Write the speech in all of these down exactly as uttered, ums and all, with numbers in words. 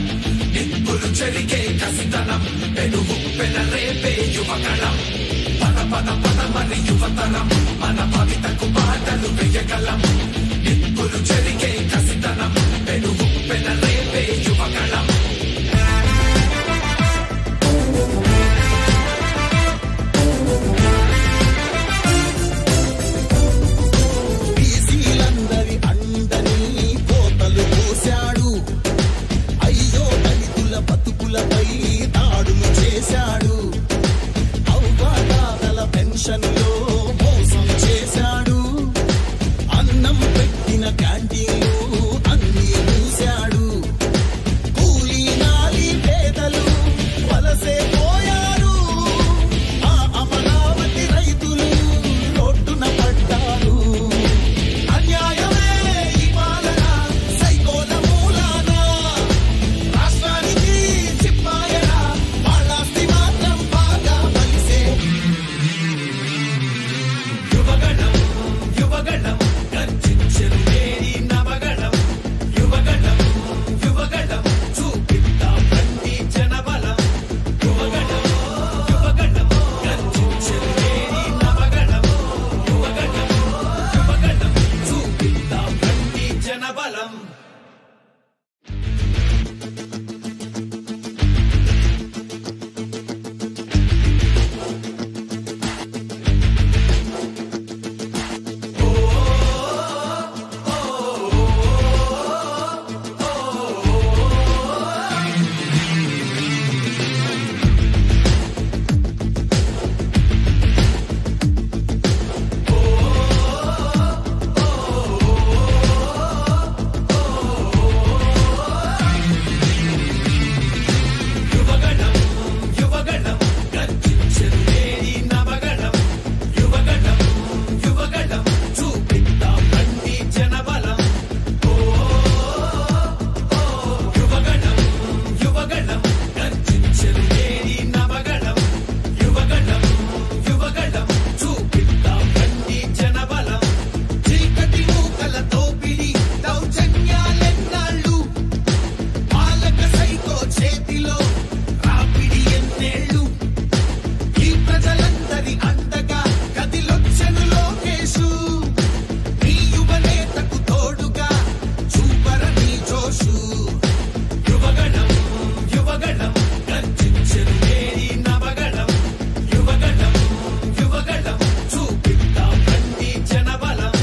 నిప్పులు చెరిగే కసితనం పెనుగు పెనరేపే యువకళం పద పద పద మరి యువతరం మన భవితకు బాటలు వేయగలం నిప్పులు చెరిగే కసితనం పెనుగు పెనరేపే యువకళం బీసీలందరి అండని కోతలు పోశాడు అయ్యో దళితుల బతుకులపై దాడులు చేశాడు అవ్వాతాతల పెన్షన్లో మోసం చేశాడు అన్నం పెట్టిన క్యాంటీన్లు అన్ని మూశాడు కూలీ నాలి పేదలు వలసే పోయారు ఆ అమరావతి రైతులు రోడ్డున పడ్డారు అన్యాయమే ఈ పాలన సైకోల మూలాన రాష్ట్రానికి చిప్పాయన వాళ్ళాస్తి మాత్రం బాగా బలిసే యువగణం యువగణం గర్జించెను వేడి నవగణం యువగణం యువగణం చూపిద్దాం రండి జనబలం యువగణం యువగణం గర్జించెను వేడి నవగణం యువగణం యువగణం చూపిద్దాం రండి జనబలం యువగణం యువగణం గర్జించెను వేడి నవగణం యువగణం యువగణం చూపిద్దాం రండి జనబలం యువగణం యువగణం గర్జించెను వేడి నవగణం యువగణం యువగణం చూపిద్దాం రండి జనబలం చీకటి మూకల తోపిడి దౌర్జన్యాలెన్నాళ్ళు పాలక సైకో చేతిలో రాపిడి ఎన్నేళ్ళు ఈ ప్రజలందరి అండగా కదిలొచ్చెను లోకేశు నీ యువనేతకు తోడుగా చూపరని జోషు యువగణం యువగణం గర్జించెను వేడి నవగణం యువగణం యువగణం చూపిద్దాం రండి జనబలం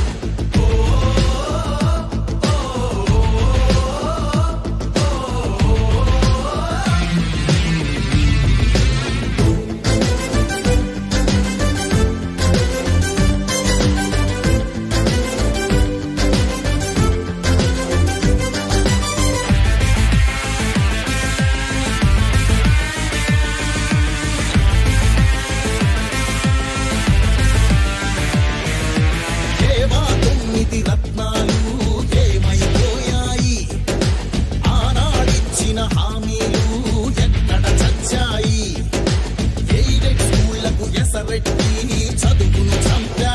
ఏవా తొమ్మిది రత్నాలు ఏమైపోయాయి ఆనాడిచ్చిన హామీలు ఎక్కడ చచ్చాయి ఎయిడెడ్ స్కూళ్లకు ఎసరెట్టి చదువును చంపారు